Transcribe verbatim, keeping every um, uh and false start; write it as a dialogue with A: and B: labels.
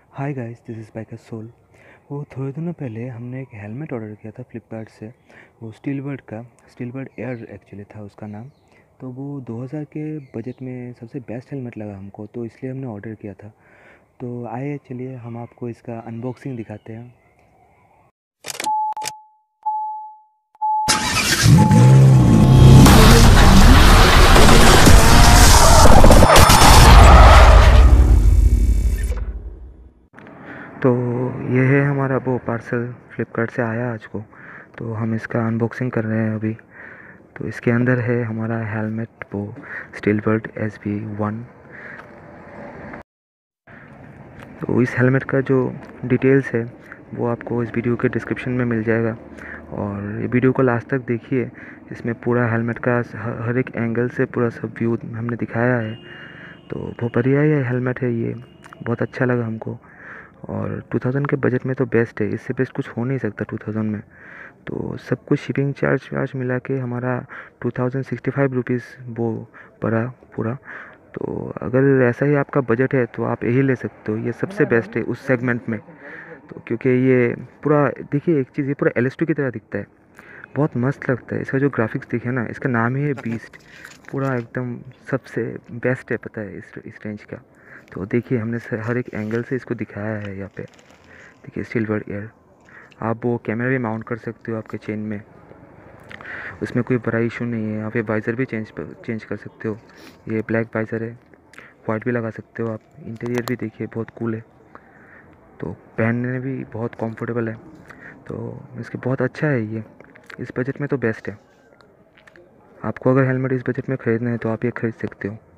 A: Hi guys, this is Biker Soul. वो थोड़े दिनों पहले हमने एक हेलमेट ऑर्डर किया था फ्लिपकार्ट से। वो स्टीलबर्ड का स्टीलबर्ड एयर एक्चुअली था उसका नाम। तो वो दो हज़ार के बजट में सबसे बेस्ट हेलमेट लगा हमको, तो इसलिए हमने ऑर्डर किया था। तो आइए चलिए हम आपको इसका अनबॉक्सिंग दिखाते हैं। तो ये है हमारा वो पार्सल फ्लिपकार्ट से आया आज को। तो हम इसका अनबॉक्सिंग कर रहे हैं अभी। तो इसके अंदर है हमारा हेलमेट, वो स्टीलबर्ड एस बी वन। तो इस हेलमेट का जो डिटेल्स है वो आपको इस वीडियो के डिस्क्रिप्शन में मिल जाएगा, और ये वीडियो को लास्ट तक देखिए। इसमें पूरा हेलमेट का ह- हर एक एंगल से पूरा सब व्यू हमने दिखाया है। तो बहुत बढ़िया ये हेलमेट है, ये बहुत अच्छा लगा हमको। और टू थाउज़ेंड के बजट में तो बेस्ट है, इससे बेस्ट कुछ हो नहीं सकता टू थाउज़ेंड में। तो सब कुछ शिपिंग चार्ज वार्ज मिला के हमारा two thousand sixty five rupees वो पड़ा पूरा। तो अगर ऐसा ही आपका बजट है तो आप यही ले सकते हो, ये सबसे बेस्ट है उस सेगमेंट में। तो क्योंकि ये पूरा देखिए, एक चीज़, ये पूरा एल एस टू की तरह दिखता है, बहुत मस्त लगता है। इसका जो ग्राफिक्स दिखे ना, इसका नाम ही है बीस्ट। पूरा एकदम सबसे बेस्ट है, पता है, इस इस रेंज का। तो देखिए हमने स- हर एक एंगल से इसको दिखाया है यहाँ पे। देखिए सिल्वर एयर, आप वो कैमरा भी माउंट कर सकते हो आपके चेन में, उसमें कोई बड़ा इशू नहीं है। आप ये वाइज़र भी चेंज चेंज कर सकते हो, ये ब्लैक वाइज़र है, वाइट भी लगा सकते हो आप। इंटीरियर भी देखिए बहुत कूल है, तो पहनने में भी बहुत कंफर्टेबल है। तो इसके बहुत अच्छा है ये, इस बजट में तो बेस्ट है। आपको अगर हेलमेट इस बजट में ख़रीदना है तो आप ये खरीद सकते हो।